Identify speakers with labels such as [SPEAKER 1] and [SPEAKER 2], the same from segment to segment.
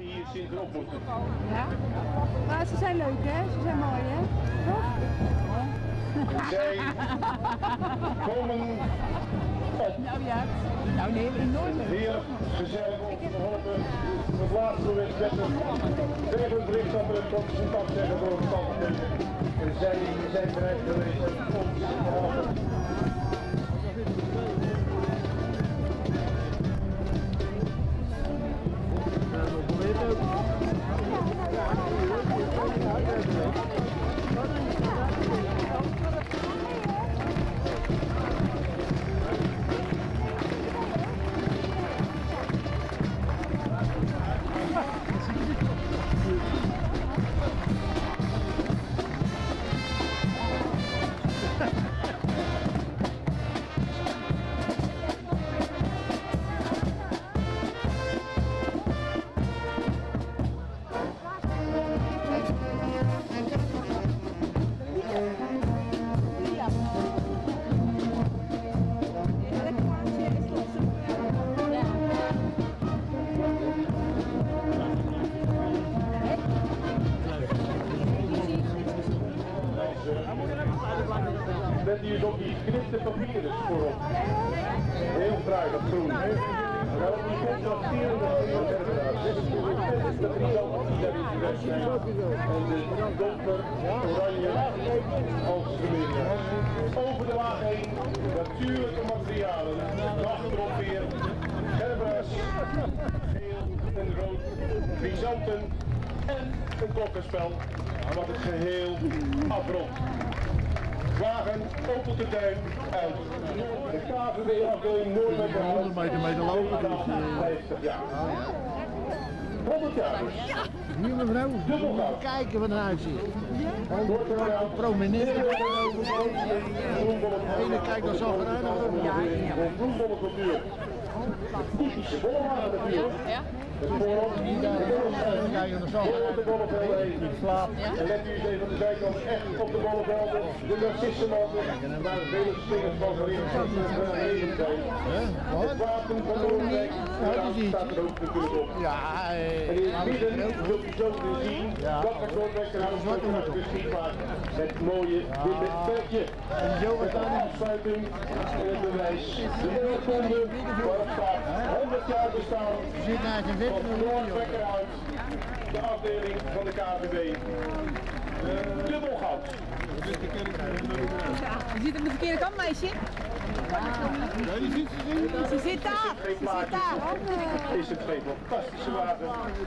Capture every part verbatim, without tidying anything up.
[SPEAKER 1] hier zitten op moeten.
[SPEAKER 2] Ja, maar ze zijn leuk hè, ze zijn mooi hè, toch?
[SPEAKER 1] Zij komen op.
[SPEAKER 2] Nou ja, nou nee, enorm.
[SPEAKER 1] Heerlijk, gezellig om te verholpen. Het laatste moment met een degelijk bericht dat we een consultant zeggen door het stand. En zij zijn bereid geweest om ons te helpen. Let u eens op die knipte papieren voorop. Heel fraai, dat groen. Wel op die contrasterende de drie die daar in de weg zijn. En de donker oranje als gemeen. Over de wagen heen, natuurlijke materialen. Achterop weer, gerbers, geel en rood, chrysanten en een klokkenspel. Wat het geheel afrondt. Wagen opent de duin uit. De K V B-afdeling Noordwijk
[SPEAKER 3] honderd meter mee te lopen. Dus, uh...
[SPEAKER 1] vijftig jaar. honderd jaar dus.
[SPEAKER 3] Hier mevrouw, even kijken wat eruit ziet. Prominent. De ene kijkt dan zo eruit.
[SPEAKER 1] Bloembollencultuur. Typische bollenwagen natuurlijk.
[SPEAKER 3] Kijken naar zo.
[SPEAKER 1] Ik slaap. En let u eens even op de zijkant echt op de bollenvelden. De narcissenmotor. Waar de vele slingers van erin zijn. Het wapen van Noordwijk. Daar staat er ook natuurlijk op.
[SPEAKER 3] Ja,
[SPEAKER 1] en in het midden zult u zo weer zien dat het Noordwijk eruit geschikt maakt. Het mooie witte veldje. Met de afsluiting en het bewijs. De oorkonde waarop staat honderd jaar bestaan. Van Noordwijk eruit, de afdeling van de K V B. Uh, dubbel goud.
[SPEAKER 2] Je zit op de verkeerde kant, meisje.
[SPEAKER 3] Ja, die zit ze zien.
[SPEAKER 2] Ze zit daar. Ze zit daar.
[SPEAKER 1] Is het geen fantastische wagen.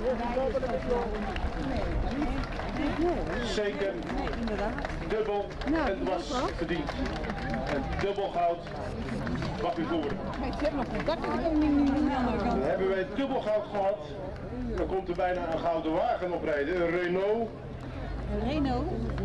[SPEAKER 1] Zeker dubbel en was verdiend. En dubbel goud mag u voeren.
[SPEAKER 2] Je hebt nog contact met hem niet aan de andere kant.
[SPEAKER 1] Dan hebben wij dubbel goud gehad. Dan komt er bijna een gouden wagen oprijden. Een Renault.
[SPEAKER 2] Renault?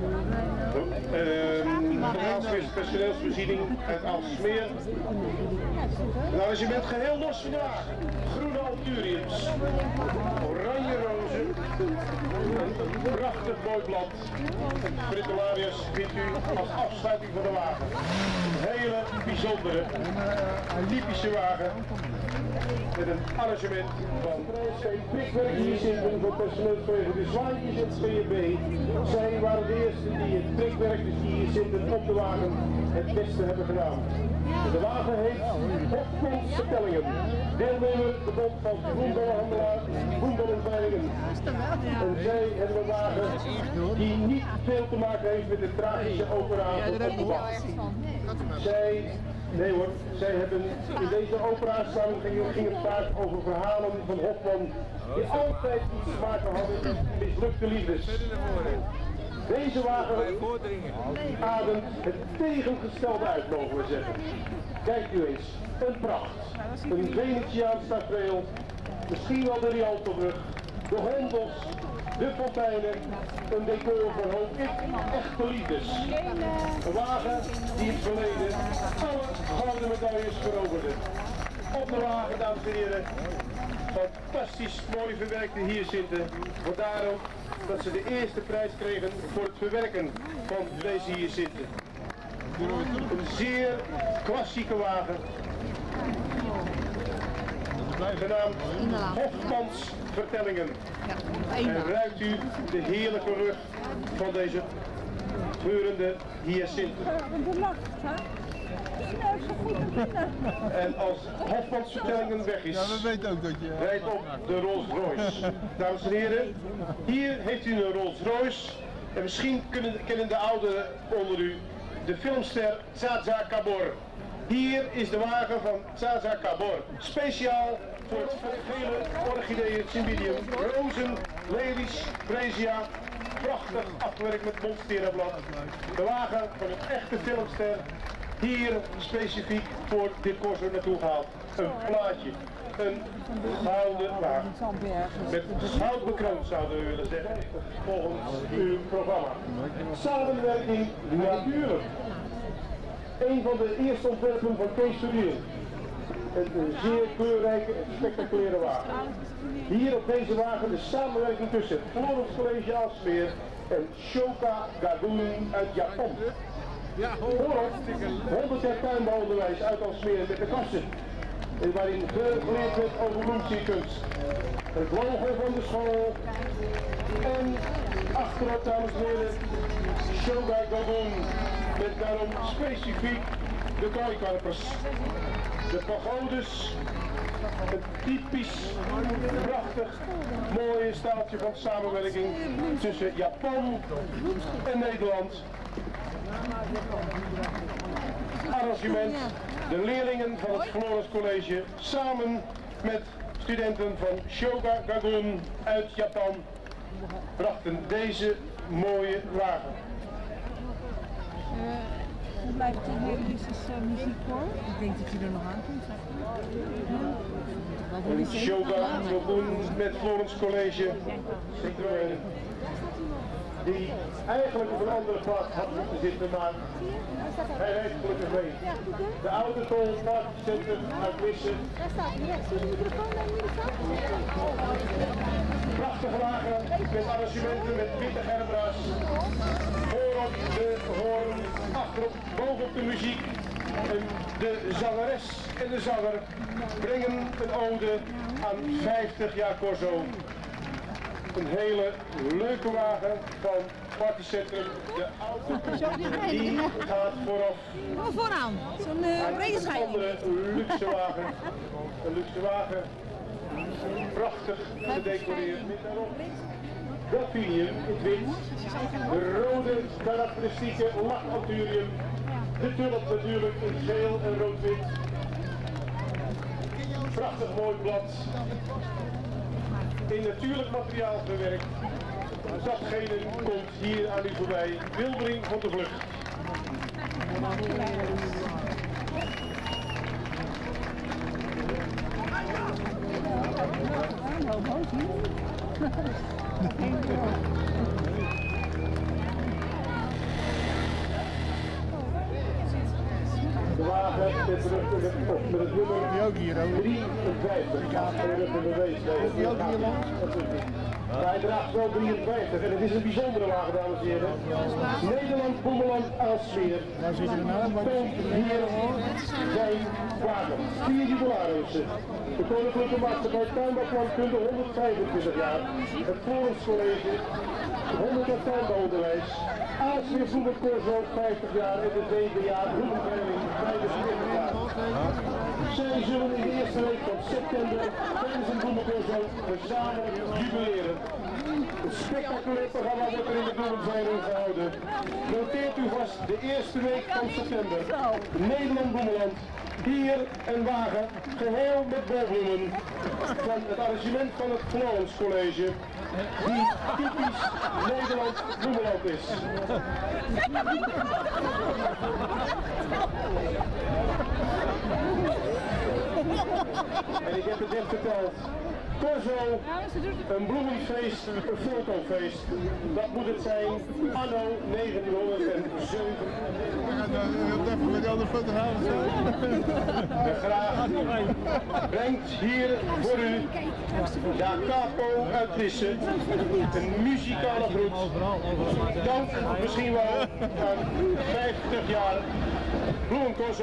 [SPEAKER 1] Uh, personeelsvoorziening uit Aalsmeer. Een arrangement geheel los van de wagen. Groene Alturiums. Oranje rozen. Een prachtig mooi blad. Fritolarius vindt u als afsluiting van de wagen. Een hele bijzondere, typische wagen. Met een arrangement van twee prikwerk hier zitten voor personeelsvereniging de Zwaantjes en het V B. Zij waren de eerste die het prikwerk dus die hier zitten op de wagen het beste hebben gedaan. De wagen heet Hofmans Vertellingen. Deelnemer de bond van voetbalhandelaar, voetbalentwijningen. En zij hebben een wagen die niet veel te maken heeft met de tragische operatie op de wacht. Zij Nee hoor, zij hebben in deze operatie ging het vaak over verhalen van Hofman die altijd iets te maken hadden met mislukte liefdes. Deze wagen ademt het tegengestelde uit, mogen we zeggen. Kijk u eens, een pracht, een Venetiaans tafereel, misschien wel de Rialtobrug, de Hondels, de fonteinen, een decor voor hoop ik echte liefdes. Een wagen die in het verleden alle gouden medailles veroverde. Op de wagen, dames en heren, fantastisch mooi verwerkte hier zitten. Vandaar ook dat ze de eerste prijs kregen voor het verwerken van deze hier zitten. Een zeer klassieke wagen. Genaamd Hofmans vertellingen. En ruikt u de heerlijke lucht van deze geurende hyacinten.
[SPEAKER 2] De lacht, hè? Zo goed
[SPEAKER 1] En als Hofmans vertellingen weg is,
[SPEAKER 3] Ja, we weten ook dat je...
[SPEAKER 1] rijdt op de Rolls Royce. Dames en heren, hier heeft u een Rolls Royce. En misschien kunnen, kennen de ouderen onder u de filmster Zaza Gabor. Hier is de wagen van Zaza Gabor. Speciaal voor het vele orchideeën cymbidium, rozen, lelies, freesia. Prachtig afgewerkt met monsterablad. De wagen van een echte filmster. Hier specifiek voor dit corso naartoe gehaald. Een plaatje. Een gouden wagen. Met goud bekroond zouden we willen zeggen. Volgens uw programma. Samenwerking natuurlijk. Een van de eerste ontwerpen van Kees Verdier. Een zeer kleurrijke en spectaculaire wagen. Hier op deze wagen de samenwerking tussen het Florence College Aalsmeer en Shoka Gakuen uit Japan. Voorop honderd jaar tuinbouwonderwijs uit Aalsmeer met de kassen. Waarin geleerd werd over bloemsierkunst. Het logo van de school. En achterop, dames en heren, Shoka Gakuen. Met daarom specifiek de kooikarpers. De pagodes. Een typisch, prachtig, mooie staaltje van samenwerking tussen Japan en Nederland. Arrangement, de leerlingen van het Florence College samen met studenten van Shoga Gakuen uit Japan brachten deze mooie wagen.
[SPEAKER 2] Hoe blijft het hier? Dit is muziek hoor. Ik denk dat je er nog aan kunt.
[SPEAKER 1] Een Shoga Gakuen met Florence College Citroën. Die eigenlijk op een andere plaats had moeten zitten, maar hij rijdt gelukkig mee. De oude tol parkcentrum uit Wissen.
[SPEAKER 2] Daar staat hij rechts. Zie je de microfoon en microfoon?
[SPEAKER 1] Prachtige wagen met arrangementen met witte gerbra's. Voorop de hoorn, achterop, bovenop de muziek. En de zangeres en de zanger brengen een ode aan vijftig jaar corso. Een hele leuke wagen van Partycentrum. De auto die gaat vooraf.
[SPEAKER 2] Kom vooraan. Zo'n uh,
[SPEAKER 1] een andere luxe wagen. Een luxe wagen. Prachtig gedecoreerd met daarop. Delphinium in het wit. De rode karakteristieke lachanturium. De tulp natuurlijk in geel en rood-wit. Prachtig mooi blad. In natuurlijk materiaal gewerkt. Datgene komt hier aan u voorbij. Wilbering van de vlucht. De wagen met het, met het nummer drieënvijftig.
[SPEAKER 3] Die ook hier langs?
[SPEAKER 1] Hij draagt wel drieënvijftig en het is een bijzondere wagen, dames en heren. Nederland, Bommeland, Aalsmeer.
[SPEAKER 3] Daar zit je nou, maar
[SPEAKER 1] Toont hier zijn wagen. Vier jubilarissen. De Koninklijke Maatschappij Tuinbouwplantkunde honderdvijfentwintig jaar. Het Florence College honderd jaar tuinbouwonderwijs. Aalsmeer Bloemencorso vijftig jaar en de zeven jaar Bloemenveiling vijfentwintig jaar. Zij zullen in de eerste week van september tijdens een Bloemencorso gezamenlijk jubileren. Een spectaculair programma wordt er in de Bloemenveiling gehouden. Noteert u vast de eerste week van september. Nederland Bloemenland. Hier een wagen, geheel met bolbloemen, van het arrangement van het Florence College, die typisch Nederland Bloemenland is. En ik heb het net verteld. Corso, een bloemenfeest, een fotofeest. Dat moet het zijn, anno negentienhonderdzeven.
[SPEAKER 3] Even met de andere fotografen.
[SPEAKER 1] De graag brengt hier voor u Da Capo uit Wissen, een muzikale groet. Dank misschien wel aan vijftig jaar Bloemencorso.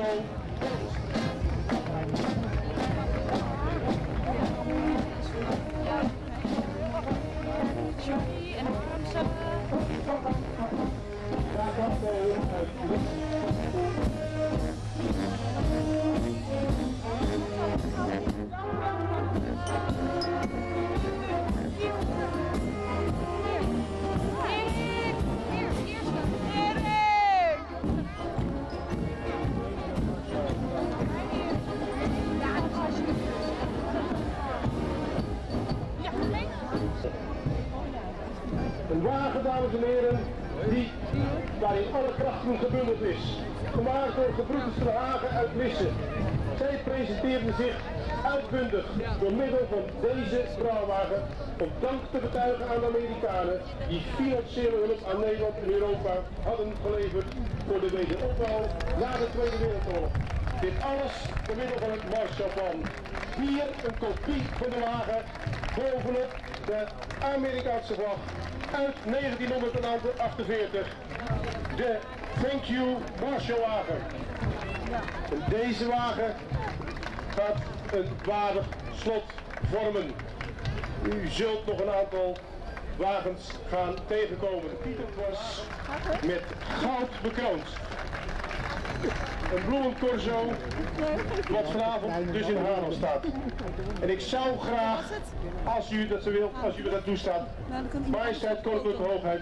[SPEAKER 1] Een wagen, dames en heren, die, waarin alle krachten gebundeld is. Gemaakt door Gebroeders Ter Hagen uit Lisse. Zij presenteerden zich uitbundig door middel van deze praalwagen om dank te betuigen aan de Amerikanen die financiële hulp aan Nederland en Europa hadden geleverd voor de wederopbouw na de Tweede Wereldoorlog. Dit alles door middel van het Marshallplan. Hier een kopie van de wagen bovenop de Amerikaanse vlag uit negentienhonderdachtenveertig. De Thank You Marshallwagen. En deze wagen gaat een waardig slot vormen. U zult nog een aantal wagens gaan tegenkomen. Pieter was met goud bekroond. Een bloemencorso wat vanavond dus in Haarlem staat. En ik zou graag, als u dat zo wilt, als u me dat toestaat, majesteit, koninklijke hoogheid,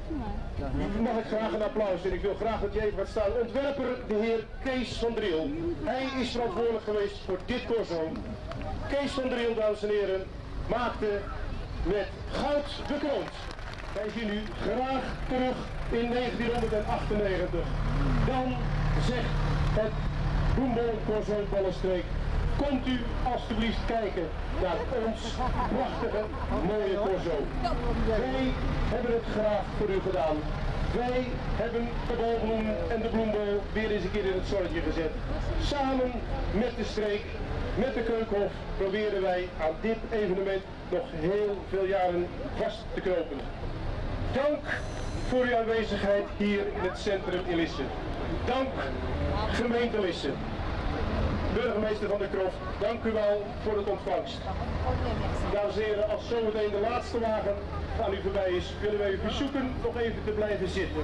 [SPEAKER 1] mag ik graag een applaus en ik wil graag dat je even gaat staan. Ontwerper de heer Kees van Driel. Hij is verantwoordelijk geweest voor dit corso. Kees van Driel, dames en heren, maakte met goud bekroond. Wij zien u graag terug in negentienhonderdachtennegentig. Dan zegt het Bloembol Corso Ballenstreek, komt u alstublieft kijken naar ons prachtige, mooie corso. Wij hebben het graag voor u gedaan. Wij hebben de bolbloem en de bloembol weer eens een keer in het zonnetje gezet. Samen met de streek, met de Keukenhof, proberen wij aan dit evenement nog heel veel jaren vast te knopen. Dank voor uw aanwezigheid hier in het centrum in Lisse. Dank gemeente Lisse. Burgemeester van der Kroft, dank u wel voor het ontvangst. Dames en heren, als zometeen de laatste wagen aan u voorbij is, willen wij u verzoeken nog even te blijven zitten.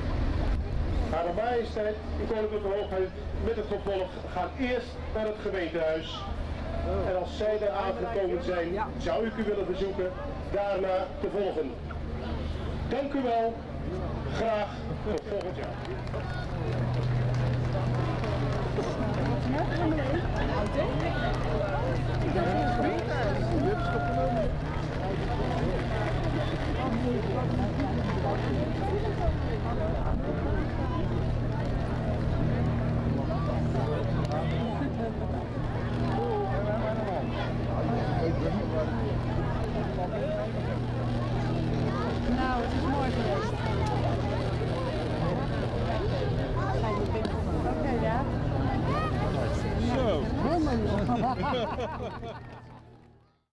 [SPEAKER 1] Hare Majesteit, de Koninklijke Hoogheid met het gevolg gaan eerst naar het gemeentehuis. En als zij daar aangekomen zijn, zou ik u willen verzoeken daarna te volgen. Dank u wel. Graag tot volgend jaar.
[SPEAKER 2] Nou, het is mooi geweest. Oké, ja.
[SPEAKER 3] Zo.
[SPEAKER 2] Helemaal niet.